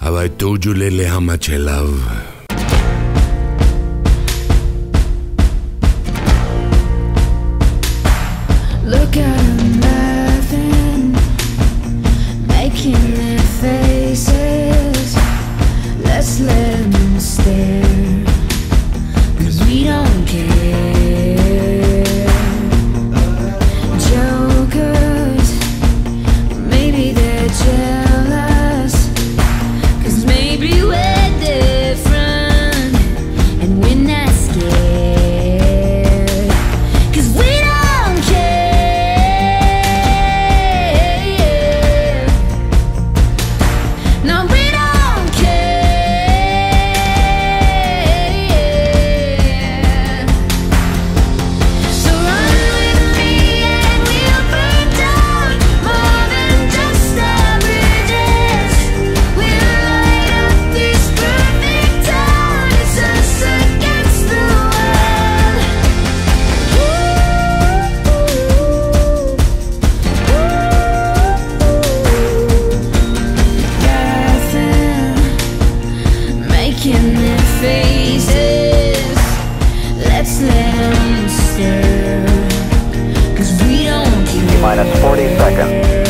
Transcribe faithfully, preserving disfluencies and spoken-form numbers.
Have I told you lately how much I love? Look at them laughing, making their faces. Let's let them stare, 'cause we don't care. Jokers, maybe they're jealous, 'cause maybe we're different and we're not scared, 'cause we don't care. No, we don't care. So run with me and we'll burn down more than just our bridges. We'll light up this perfect town. It's us against the world. Laughing, making their faces. Let's let them stare, 'cause we don't care. Minus forty seconds.